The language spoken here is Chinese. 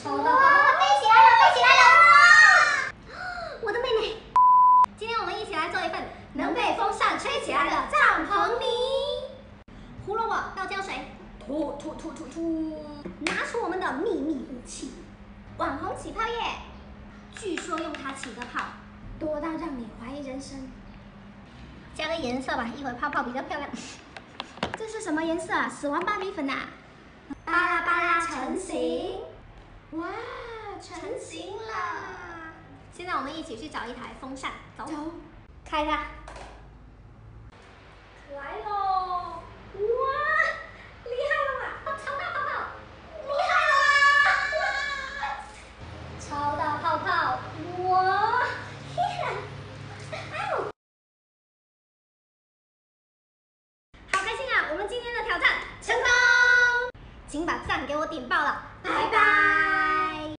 抽到泡泡，飞起来了，飞起来了！哇，我的妹妹！今天我们一起来做一份能被风扇吹起来的帐篷泥。胡萝卜倒胶水，吐。拿出我们的秘密武器——网红起泡液。据说用它起的泡，多到让你怀疑人生。加个颜色吧，一会儿泡泡比较漂亮。这是什么颜色啊？死亡芭比粉啊！巴拉巴拉成型！哇，成型了！现在我们一起去找一台风扇，走，开它。来喽！哇，厉害了吧！超大泡泡，厉害了吧！超大泡泡，哇！好开心啊！我们今天的挑战成功！请把赞给我点爆了！